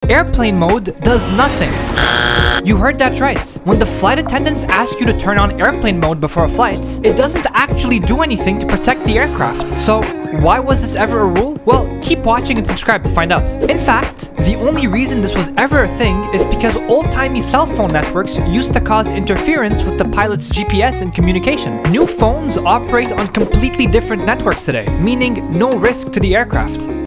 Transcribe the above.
Airplane mode does nothing. You heard that right. When the flight attendants ask you to turn on airplane mode before a flight, it doesn't actually do anything to protect the aircraft. So why was this ever a rule? Well, keep watching and subscribe to find out. In fact, the only reason this was ever a thing is because old-timey cell phone networks used to cause interference with the pilot's GPS and communication. New phones operate on completely different networks today, meaning no risk to the aircraft.